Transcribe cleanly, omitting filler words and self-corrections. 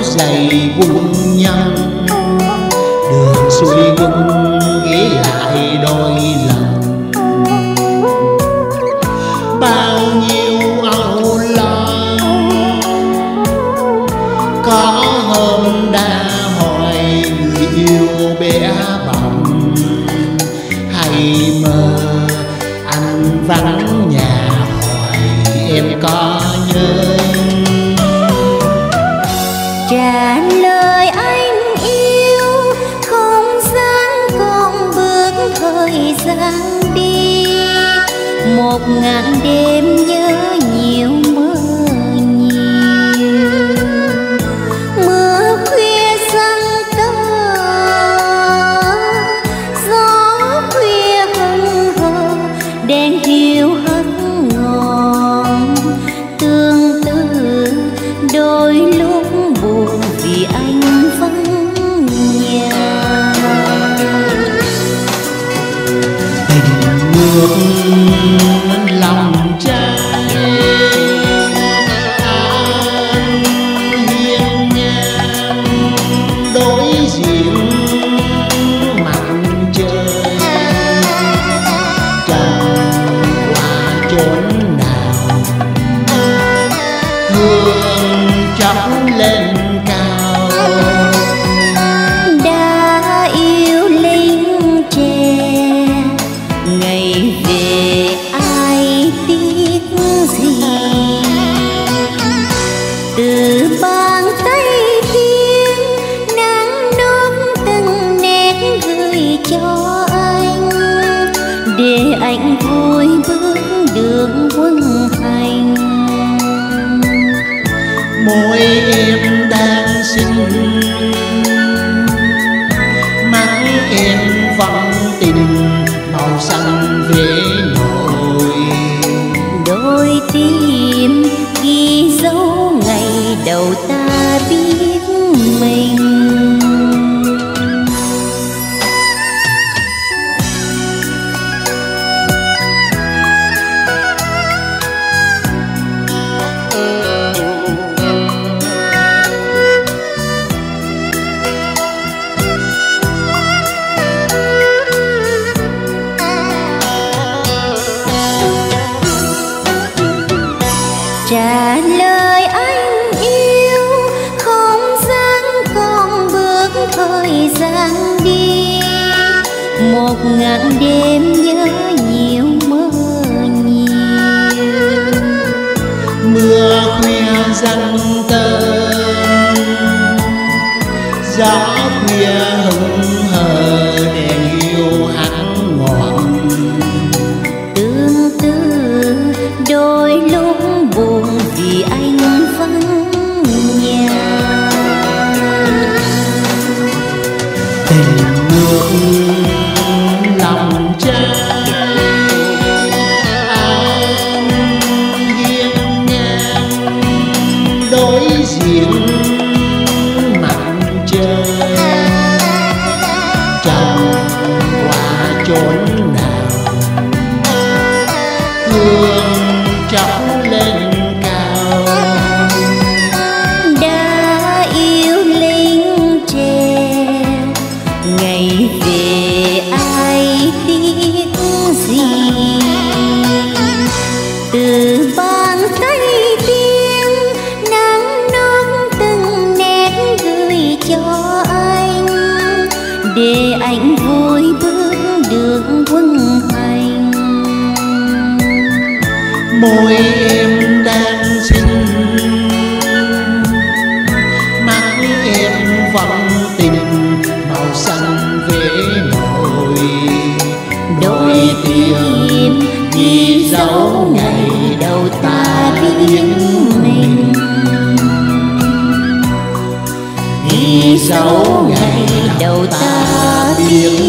dày quân nhân, đường xuôi quân ghé lại đôi lần. Bao nhiêu âu lo có hôm đã hỏi người yêu bé bỏng, hay mơ anh vắng nhà hỏi em có nhớ. Trả lời anh yêu, không gian con bước thời gian đi. 1000 đêm nhớ nhiều mơ nhiều, mưa khuya giăng tơ, gió khuya hân hờ, đèn hiu hắt ngọn. Tương tư đôi lúc buồn vì anh vắng nhà. Tình ngược lòng trai an hiên ngang, đối diện mặt trời trần qua chốn nào. Hương chóc lên cao, Đã yêu linh trẻ, ngày về ai tiếc gì. Từ bàn tay tiên nắng nốt từng nét gửi cho anh, để anh vui bước đường quân hành. môi em đang xinh, mắt em vẫn tình màu xanh về nỗi. Đôi tim ghi dấu ngày đầu ta biết mình. Trả lời anh yêu, không gian con bước thời gian đi. 1000 đêm nhớ nhiều mơ nhiều, Mưa khuya giăng tơ, gió khuya hững hờ, đèn hiu hắt ngọn. tương tư đôi lúc buồn vì anh vắng nhà. Tình ngược lòng trai an hiên ngang, đối diện mặt trời trần qua chốn nào. Hương chóc lên cao, Đã yêu linh trẻ, ngày về ai tiếc gì. Từ bàn tay tiên nắng nốt từng nét gửi cho anh, để anh vui bước đường quân hành. môi em đang xinh, mắt em vẫn tình màu xanh về nỗi. Đôi tim ghi dấu ngày đầu ta biết mình, ghi dấu ngày đầu ta biết